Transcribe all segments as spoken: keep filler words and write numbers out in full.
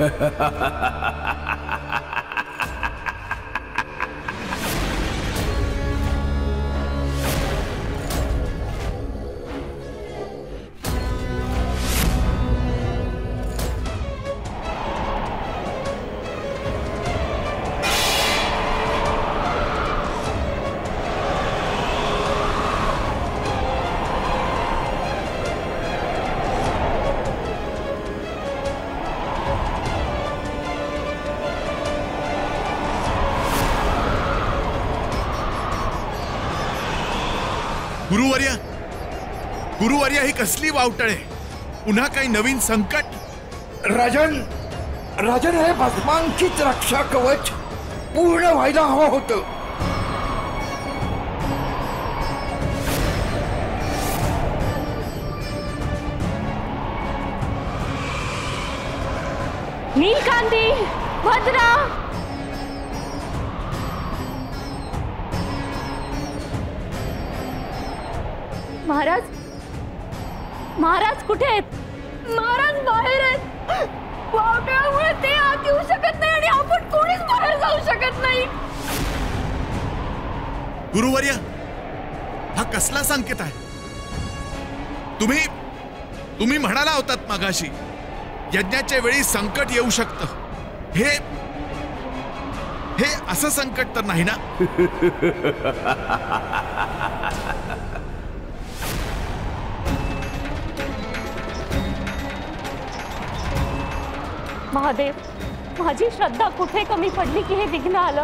गुरुवर्य, गुरुवर्य ही कसली वावटळे? पुन्हा काही नवीन संकट? राजन, राजन हे भस्मांकित रक्षा कवच पूर्ण व्हायला हवं होतं. नीलकांती, भद्रा, महाराज, महाराज कुठे आहेत? महाराज बाहेर आहेत. वावटळ्यामुळे ते आत येऊ शकत नाही आणि आपण कोणीच बाहेर जाऊ शकत नाही. गुरुवर्य, हा कसला संकेत आहे? तुम्ही तुम्ही म्हणाला होतात मागाशी यज्ञाच्या वेळी संकट येऊ शकतं. हे हे असं संकट तर नाही ना? महादेव, माझी श्रद्धा कुठे कमी पडली की हे विघ्न आलं?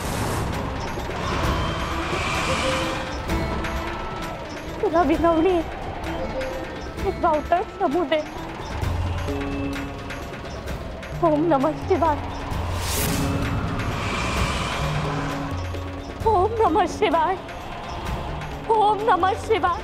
तुला विनवणी, एक वावटळ समू दे. ओम नमः शिवाय. ओम नमः शिवाय. ओम नमः शिवाय.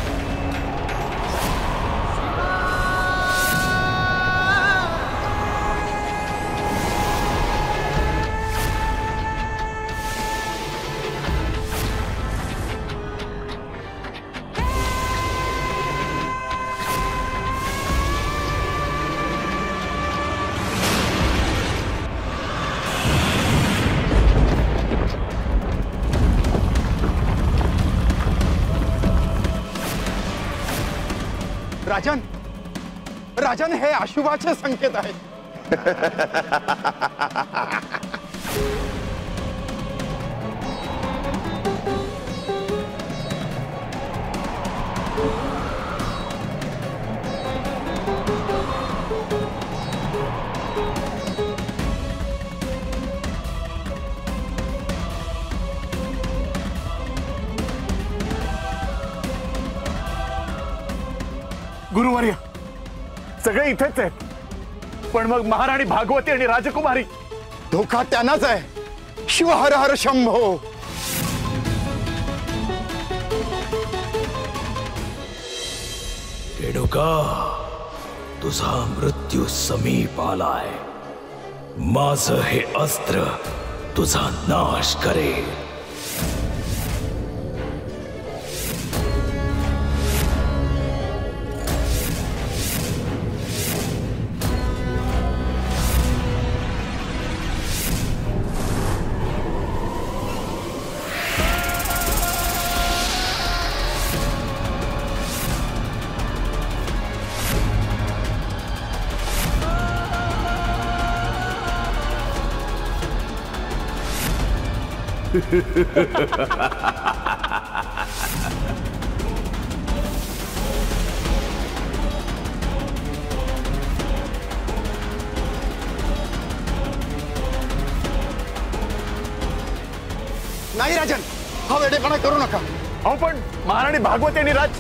राजन, राजन हे अशुभाचे संकेत आहेत. गुरुवर्य, सगळे इथेच आहेत, पण मग महाराणी भागवती आणि राजकुमारी? धोका त्यांनाच आहे. शिव हर हर शंभो. रेणुका, तुझा मृत्यू समीप आलाय. माझं हे अस्त्र तुझा नाश करेल. नाही राजन, हा वेडेपणा करू नका. अहो पण महाराणी भागवती आणि राज